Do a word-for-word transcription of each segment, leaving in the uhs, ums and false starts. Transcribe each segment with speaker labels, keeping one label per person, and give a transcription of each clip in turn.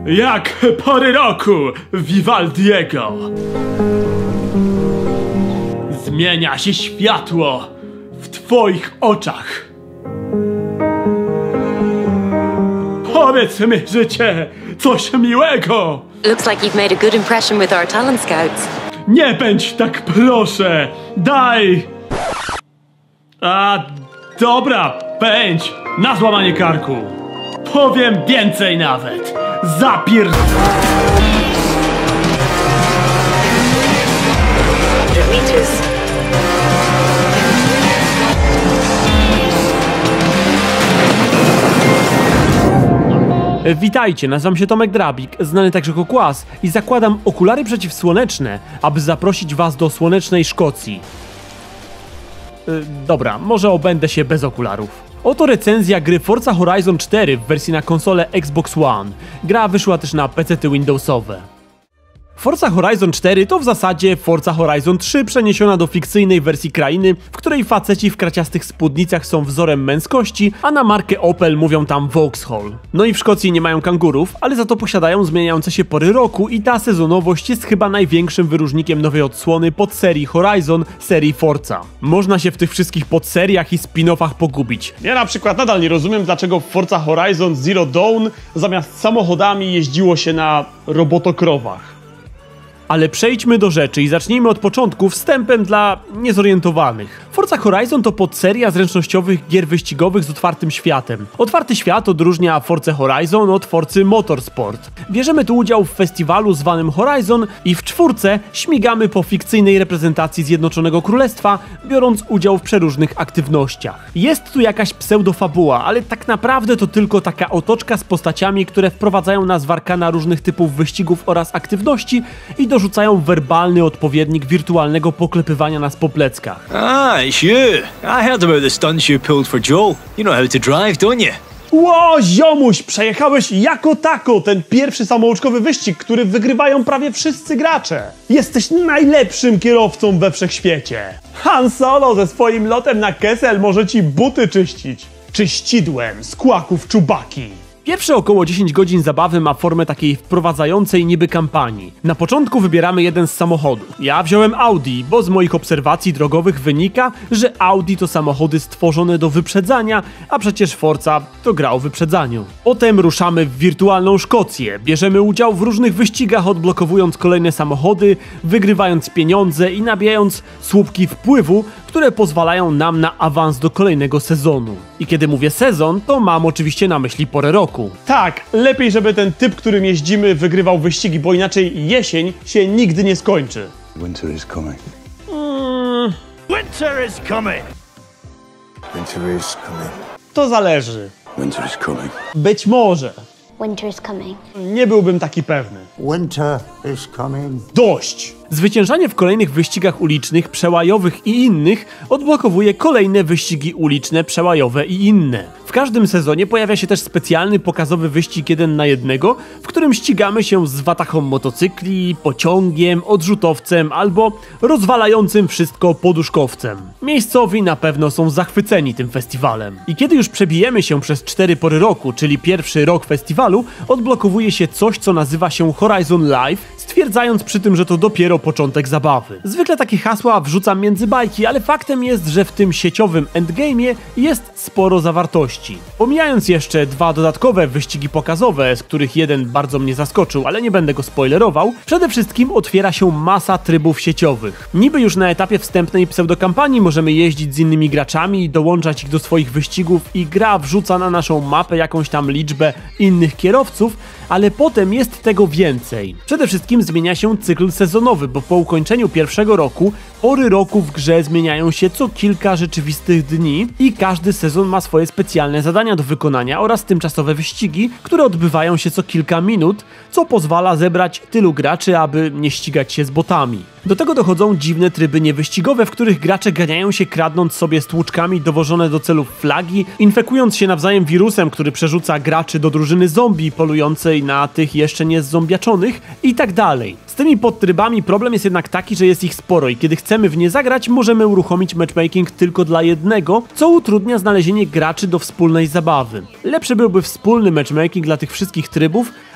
Speaker 1: Jak pory roku Vivaldiego. Zmienia się światło w twoich oczach. Powiedz mi, życie, coś miłego.
Speaker 2: Looks like you've made a good impression with our talent scouts.
Speaker 1: Nie bądź tak, proszę. Daj. A, dobra, pędź na złamanie karku. Powiem więcej nawet. Zapier... Witajcie, nazywam się Tomek Drabik, znany także jako Kłas i zakładam okulary przeciwsłoneczne, aby zaprosić was do słonecznej Szkocji. Yy, dobra, może obędę się bez okularów. Oto recenzja gry Forza Horizon cztery w wersji na konsolę Xbox One. Gra wyszła też na pecety Windowsowe. Forza Horizon cztery to w zasadzie Forza Horizon trzy przeniesiona do fikcyjnej wersji krainy, w której faceci w kraciastych spódnicach są wzorem męskości, a na markę Opel mówią tam Vauxhall. No i w Szkocji nie mają kangurów, ale za to posiadają zmieniające się pory roku i ta sezonowość jest chyba największym wyróżnikiem nowej odsłony podserii Horizon, serii Forza. Można się w tych wszystkich podseriach i spin-offach pogubić. Ja na przykład nadal nie rozumiem, dlaczego w Forza Horizon Zero Dawn zamiast samochodami jeździło się na robotokrowach. Ale przejdźmy do rzeczy i zacznijmy od początku wstępem dla niezorientowanych. Forza Horizon to podseria zręcznościowych gier wyścigowych z otwartym światem. Otwarty świat odróżnia Forza Horizon od Forcy Motorsport. Bierzemy tu udział w festiwalu zwanym Horizon i w czwórce śmigamy po fikcyjnej reprezentacji Zjednoczonego Królestwa, biorąc udział w przeróżnych aktywnościach. Jest tu jakaś pseudofabuła, ale tak naprawdę to tylko taka otoczka z postaciami, które wprowadzają nas w arkana różnych typów wyścigów oraz aktywności i dorzucają werbalny odpowiednik wirtualnego poklepywania nas po pleckach.
Speaker 3: Ah, it's you. I heard about the stunts you pulled for Joel. You know how to drive, don't you?
Speaker 1: Ło, ziomuś, przejechałeś jako tako ten pierwszy samouczkowy wyścig, który wygrywają prawie wszyscy gracze. Jesteś najlepszym kierowcą we wszechświecie. Han Solo ze swoim lotem na Kessel może ci buty czyścić. Czyścidłem z kłaków Czubaki. Pierwsze około dziesięć godzin zabawy ma formę takiej wprowadzającej niby kampanii. Na początku wybieramy jeden z samochodów. Ja wziąłem Audi, bo z moich obserwacji drogowych wynika, że Audi to samochody stworzone do wyprzedzania, a przecież Forza to gra o wyprzedzaniu. Potem ruszamy w wirtualną Szkocję, bierzemy udział w różnych wyścigach, odblokowując kolejne samochody, wygrywając pieniądze i nabijając słupki wpływu, które pozwalają nam na awans do kolejnego sezonu. I kiedy mówię sezon, to mam oczywiście na myśli porę roku. Tak, lepiej, żeby ten typ, którym jeździmy, wygrywał wyścigi, bo inaczej jesień się nigdy nie skończy.
Speaker 4: Winter is coming.
Speaker 1: Mm.
Speaker 3: Winter is coming.
Speaker 4: Winter is coming.
Speaker 1: To zależy.
Speaker 4: Winter is coming.
Speaker 1: Być może.
Speaker 5: Winter is coming.
Speaker 1: Nie byłbym taki pewny.
Speaker 4: Winter is coming.
Speaker 1: Dość! Zwyciężanie w kolejnych wyścigach ulicznych, przełajowych i innych odblokowuje kolejne wyścigi uliczne, przełajowe i inne. W każdym sezonie pojawia się też specjalny pokazowy wyścig jeden na jednego, w którym ścigamy się z watachą motocykli, pociągiem, odrzutowcem albo rozwalającym wszystko poduszkowcem. Miejscowi na pewno są zachwyceni tym festiwalem. I kiedy już przebijemy się przez cztery pory roku, czyli pierwszy rok festiwalu, odblokowuje się coś, co nazywa się Horizon Live, stwierdzając przy tym, że to dopiero początek zabawy. Zwykle takie hasła wrzucam między bajki, ale faktem jest, że w tym sieciowym endgame'ie jest sporo zawartości. Pomijając jeszcze dwa dodatkowe wyścigi pokazowe, z których jeden bardzo mnie zaskoczył, ale nie będę go spoilerował, przede wszystkim otwiera się masa trybów sieciowych. Niby już na etapie wstępnej pseudokampanii możemy jeździć z innymi graczami i dołączać ich do swoich wyścigów i gra wrzuca na naszą mapę jakąś tam liczbę innych kierowców, ale potem jest tego więcej. Przede wszystkim zmienia się cykl sezonowy, bo po ukończeniu pierwszego roku pory roku w grze zmieniają się co kilka rzeczywistych dni i każdy sezon ma swoje specjalne zadania do wykonania oraz tymczasowe wyścigi, które odbywają się co kilka minut, co pozwala zebrać tylu graczy, aby nie ścigać się z botami. Do tego dochodzą dziwne tryby niewyścigowe, w których gracze ganiają się kradnąc sobie stłuczkami dowożone do celów flagi, infekując się nawzajem wirusem, który przerzuca graczy do drużyny zombie polującej na tych jeszcze nie zombiaczonych i tak dalej. Z tymi podtrybami problem jest jednak taki, że jest ich sporo i kiedy chcemy w nie zagrać, możemy uruchomić matchmaking tylko dla jednego, co utrudnia znalezienie graczy do wspólnej zabawy. Lepszy byłby wspólny matchmaking dla tych wszystkich trybów,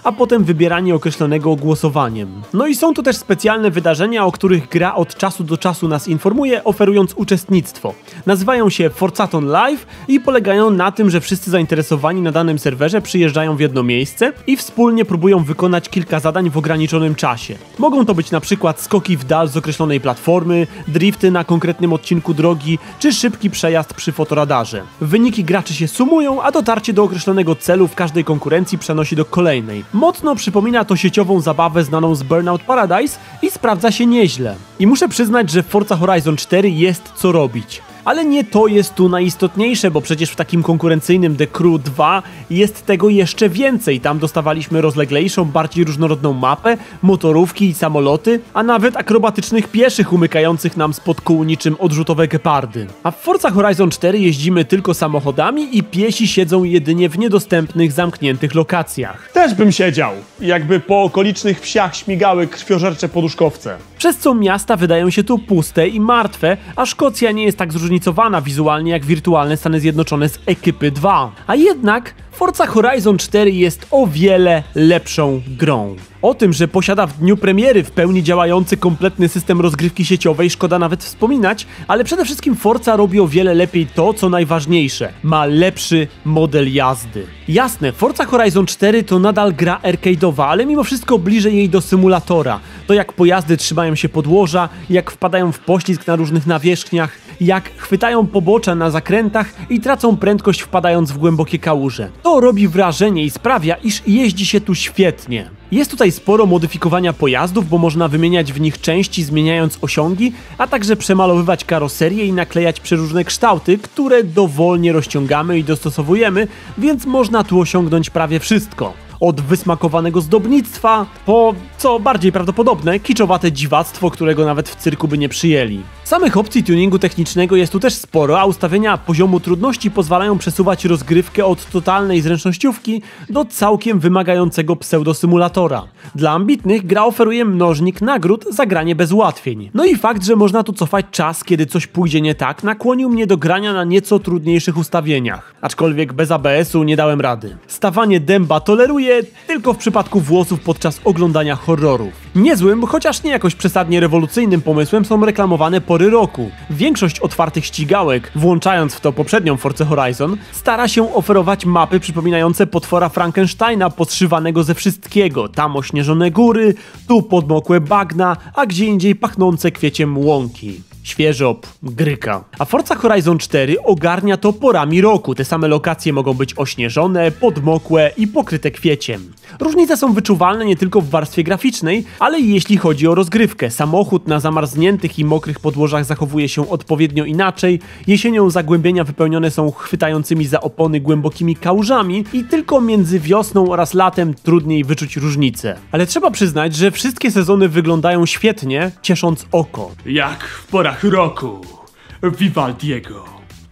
Speaker 1: a potem wybieranie określonego głosowaniem. No i są tu też specjalne wydarzenia, o których gra od czasu do czasu nas informuje, oferując uczestnictwo. Nazywają się Forzathon Live i polegają na tym, że wszyscy zainteresowani na danym serwerze przyjeżdżają w jedno miejsce i wspólnie próbują wykonać kilka zadań w ograniczonym czasie. Mogą to być na przykład skoki w dal z określonej platformy, drifty na konkretnym odcinku drogi, czy szybki przejazd przy fotoradarze. Wyniki graczy się sumują, a dotarcie do określonego celu w każdej konkurencji przenosi do kolejnej. Mocno przypomina to sieciową zabawę znaną z Burnout Paradise i sprawdza się nieźle. I muszę przyznać, że w Forza Horizon cztery jest co robić. Ale nie to jest tu najistotniejsze, bo przecież w takim konkurencyjnym The Crew dwa jest tego jeszcze więcej. Tam dostawaliśmy rozleglejszą, bardziej różnorodną mapę, motorówki i samoloty, a nawet akrobatycznych pieszych umykających nam spod kół niczym odrzutowe gepardy. A w Forza Horizon cztery jeździmy tylko samochodami i piesi siedzą jedynie w niedostępnych, zamkniętych lokacjach.
Speaker 5: Też bym siedział, jakby po okolicznych wsiach śmigały krwiożercze poduszkowce.
Speaker 1: Przez co miasta wydają się tu puste i martwe, a Szkocja nie jest tak zróżnicowana wizualnie jak wirtualne Stany Zjednoczone z Ekipy dwa. A jednak Forza Horizon cztery jest o wiele lepszą grą. O tym, że posiada w dniu premiery w pełni działający kompletny system rozgrywki sieciowej, szkoda nawet wspominać, ale przede wszystkim Forza robi o wiele lepiej to, co najważniejsze. Ma lepszy model jazdy. Jasne, Forza Horizon cztery to nadal gra arcade'owa, ale mimo wszystko bliżej jej do symulatora. To jak pojazdy trzymają się podłoża, jak wpadają w poślizg na różnych nawierzchniach, jak chwytają pobocza na zakrętach i tracą prędkość wpadając w głębokie kałuże. To robi wrażenie i sprawia, iż jeździ się tu świetnie. Jest tutaj sporo modyfikowania pojazdów, bo można wymieniać w nich części zmieniając osiągi, a także przemalowywać karoserię i naklejać przeróżne kształty, które dowolnie rozciągamy i dostosowujemy, więc można tu osiągnąć prawie wszystko. Od wysmakowanego zdobnictwa po, co bardziej prawdopodobne, kiczowate dziwactwo, którego nawet w cyrku by nie przyjęli. Samych opcji tuningu technicznego jest tu też sporo, a ustawienia poziomu trudności pozwalają przesuwać rozgrywkę od totalnej zręcznościówki do całkiem wymagającego pseudosymulatora. Dla ambitnych gra oferuje mnożnik nagród za granie bez ułatwień. No i fakt, że można tu cofać czas, kiedy coś pójdzie nie tak, nakłonił mnie do grania na nieco trudniejszych ustawieniach. Aczkolwiek bez A B S-u nie dałem rady. Stawanie dęba toleruję tylko w przypadku włosów podczas oglądania horrorów. Niezłym, chociaż nie jakoś przesadnie rewolucyjnym pomysłem są reklamowane pory roku. Większość otwartych ścigałek, włączając w to poprzednią Forza Horizon, stara się oferować mapy przypominające potwora Frankensteina podszywanego ze wszystkiego. Tam ośnieżone góry, tu podmokłe bagna, a gdzie indziej pachnące kwieciem łąki. Świeżop, gryka. A Forza Horizon cztery ogarnia to porami roku. Te same lokacje mogą być ośnieżone, podmokłe i pokryte kwieciem. Różnice są wyczuwalne nie tylko w warstwie graficznej, ale i jeśli chodzi o rozgrywkę. Samochód na zamarzniętych i mokrych podłożach zachowuje się odpowiednio inaczej, jesienią zagłębienia wypełnione są chwytającymi za opony głębokimi kałużami i tylko między wiosną oraz latem trudniej wyczuć różnice. Ale trzeba przyznać, że wszystkie sezony wyglądają świetnie, ciesząc oko.
Speaker 5: Jak w porach roku Vivaldiego.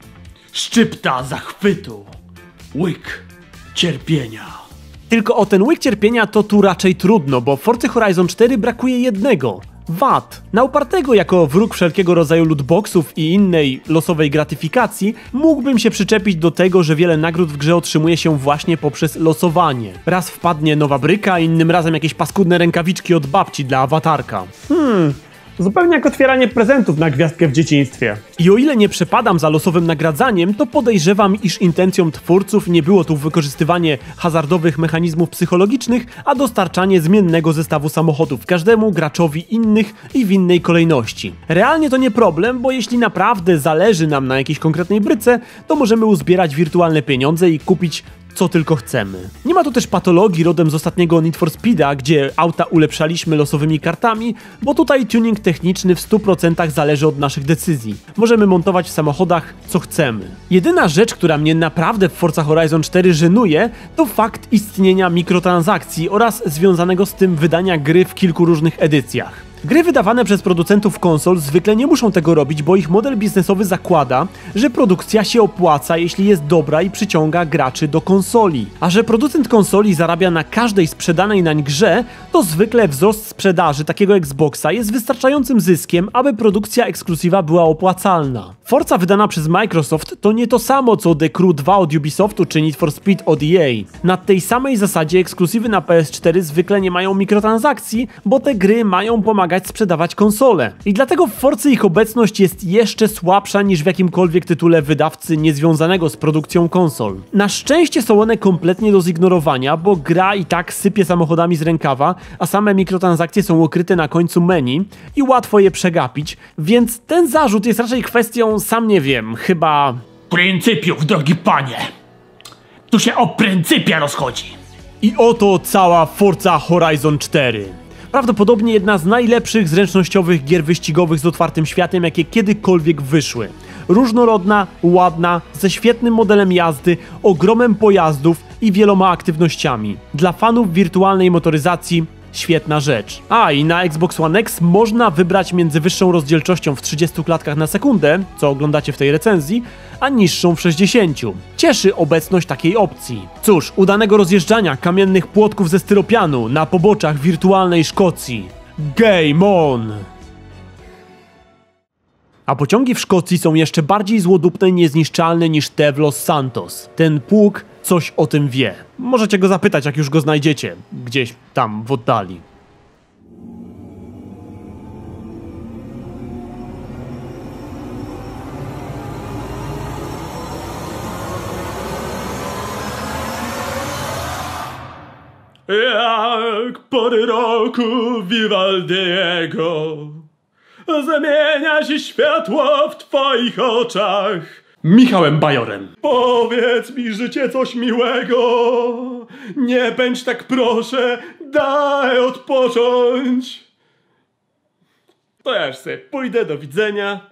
Speaker 5: Szczypta zachwytu. Łyk cierpienia.
Speaker 1: Tylko o ten łyk cierpienia to tu raczej trudno, bo w Forza Horizon cztery brakuje jednego. V A T. Na upartego jako wróg wszelkiego rodzaju lootboxów i innej losowej gratyfikacji mógłbym się przyczepić do tego, że wiele nagród w grze otrzymuje się właśnie poprzez losowanie. Raz wpadnie nowa bryka, innym razem jakieś paskudne rękawiczki od babci dla awatarka.
Speaker 5: Hmm... Zupełnie jak otwieranie prezentów na gwiazdkę w dzieciństwie.
Speaker 1: I o ile nie przepadam za losowym nagradzaniem, to podejrzewam, iż intencją twórców nie było tu wykorzystywanie hazardowych mechanizmów psychologicznych, a dostarczanie zmiennego zestawu samochodów każdemu graczowi innych i w innej kolejności. Realnie to nie problem, bo jeśli naprawdę zależy nam na jakiejś konkretnej bryce, to możemy uzbierać wirtualne pieniądze i kupić co tylko chcemy. Nie ma tu też patologii rodem z ostatniego Need for Speeda, gdzie auta ulepszaliśmy losowymi kartami, bo tutaj tuning techniczny w stu procentach zależy od naszych decyzji. Możemy montować w samochodach co chcemy. Jedyna rzecz, która mnie naprawdę w Forza Horizon cztery żenuje, to fakt istnienia mikrotransakcji oraz związanego z tym wydania gry w kilku różnych edycjach. Gry wydawane przez producentów konsol zwykle nie muszą tego robić, bo ich model biznesowy zakłada, że produkcja się opłaca, jeśli jest dobra i przyciąga graczy do konsoli. A że producent konsoli zarabia na każdej sprzedanej nań grze, to zwykle wzrost sprzedaży takiego Xboxa jest wystarczającym zyskiem, aby produkcja ekskluzywa była opłacalna. Forza wydana przez Microsoft to nie to samo co The Crew dwa od Ubisoftu czy Need for Speed od E A. Na tej samej zasadzie ekskluzywy na P S cztery zwykle nie mają mikrotransakcji, bo te gry mają pomagać sprzedawać konsole. I dlatego w Forcy ich obecność jest jeszcze słabsza niż w jakimkolwiek tytule wydawcy niezwiązanego z produkcją konsol. Na szczęście są one kompletnie do zignorowania, bo gra i tak sypie samochodami z rękawa, a same mikrotransakcje są ukryte na końcu menu i łatwo je przegapić, więc ten zarzut jest raczej kwestią, sam nie wiem, chyba...
Speaker 5: Pryncypiów, drogi panie. Tu się o pryncypia rozchodzi.
Speaker 1: I oto cała Forza Horizon cztery. Prawdopodobnie jedna z najlepszych zręcznościowych gier wyścigowych z otwartym światem, jakie kiedykolwiek wyszły. Różnorodna, ładna, ze świetnym modelem jazdy, ogromem pojazdów i wieloma aktywnościami. Dla fanów wirtualnej motoryzacji świetna rzecz. A i na Xbox One X można wybrać między wyższą rozdzielczością w trzydziestu klatkach na sekundę, co oglądacie w tej recenzji, a niższą w sześćdziesięciu. Cieszy obecność takiej opcji. Cóż, udanego rozjeżdżania kamiennych płotków ze styropianu na poboczach wirtualnej Szkocji. Game on! A pociągi w Szkocji są jeszcze bardziej złodupne i niezniszczalne niż te w Los Santos. Ten pług coś o tym wie. Możecie go zapytać, jak już go znajdziecie. Gdzieś tam w oddali.
Speaker 5: Jak pory roku Vivaldiego zamienia się światło w twoich oczach. Michałem Bajorem. Powiedz mi, życie coś miłego. Nie bądź tak, proszę, daj odpocząć. To ja już sobie pójdę, do widzenia.